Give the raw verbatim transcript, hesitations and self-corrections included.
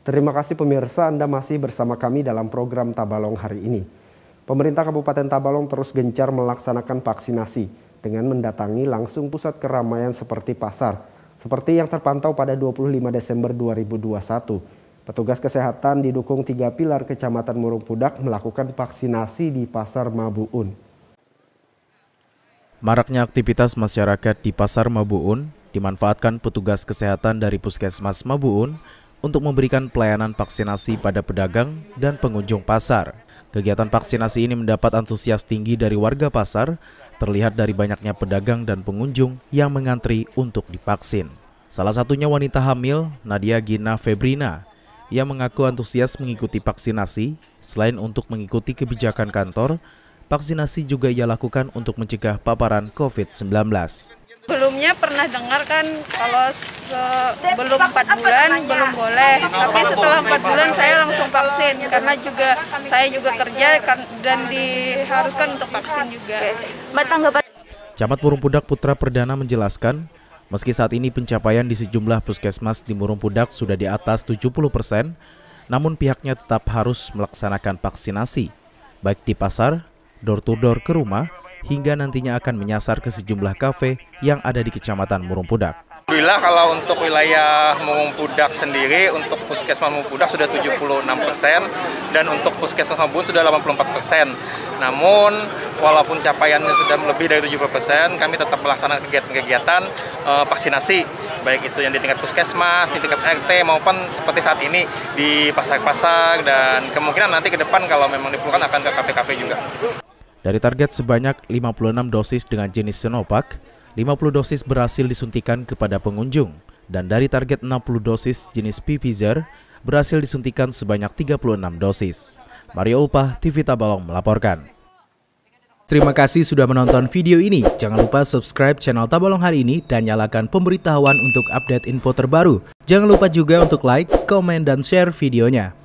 Terima kasih pemirsa, Anda masih bersama kami dalam program Tabalong hari ini. Pemerintah Kabupaten Tabalong terus gencar melaksanakan vaksinasi dengan mendatangi langsung pusat keramaian seperti pasar, seperti yang terpantau pada dua puluh lima Desember dua ribu dua puluh satu. Petugas kesehatan didukung tiga pilar Kecamatan Murungpudak melakukan vaksinasi di Pasar Mabuun. Maraknya aktivitas masyarakat di Pasar Mabuun dimanfaatkan petugas kesehatan dari Puskesmas Mabuun untuk memberikan pelayanan vaksinasi pada pedagang dan pengunjung pasar. Kegiatan vaksinasi ini mendapat antusias tinggi dari warga pasar, terlihat dari banyaknya pedagang dan pengunjung yang mengantri untuk divaksin. Salah satunya wanita hamil, Nadia Gina Febrina, yang mengaku antusias mengikuti vaksinasi. Selain untuk mengikuti kebijakan kantor, vaksinasi juga ia lakukan untuk mencegah paparan COVID sembilan belas. Sebelumnya pernah dengar kan kalau belum empat bulan belum boleh, tapi setelah empat bulan saya langsung vaksin karena juga saya juga kerja dan diharuskan untuk vaksin juga. Camat Murungpudak Putra Perdana menjelaskan, meski saat ini pencapaian di sejumlah puskesmas di Murungpudak sudah di atas tujuh puluh persen, namun pihaknya tetap harus melaksanakan vaksinasi, baik di pasar, door-to-door ke rumah, hingga nantinya akan menyasar ke sejumlah kafe yang ada di Kecamatan Murungpudak. Alhamdulillah kalau untuk wilayah Murungpudak sendiri, untuk Puskesmas Murungpudak sudah tujuh puluh enam persen dan untuk Puskesmas Mabuun sudah delapan puluh empat persen. Namun walaupun capaiannya sudah lebih dari tujuh puluh persen, kami tetap melaksanakan kegiatan-kegiatan uh, vaksinasi, baik itu yang di tingkat puskesmas, di tingkat R T maupun seperti saat ini di pasar-pasar, dan kemungkinan nanti ke depan kalau memang diperlukan akan ke kafe-kafe juga. Dari target sebanyak lima puluh enam dosis dengan jenis Sinovac, lima puluh dosis berhasil disuntikan kepada pengunjung, dan dari target enam puluh dosis jenis Pfizer berhasil disuntikan sebanyak tiga puluh enam dosis. Mario Ulpah, T V Tabalong melaporkan. Terima kasih sudah menonton video ini. Jangan lupa subscribe channel Tabalong hari ini dan nyalakan pemberitahuan untuk update info terbaru. Jangan lupa juga untuk like, komen, dan share videonya.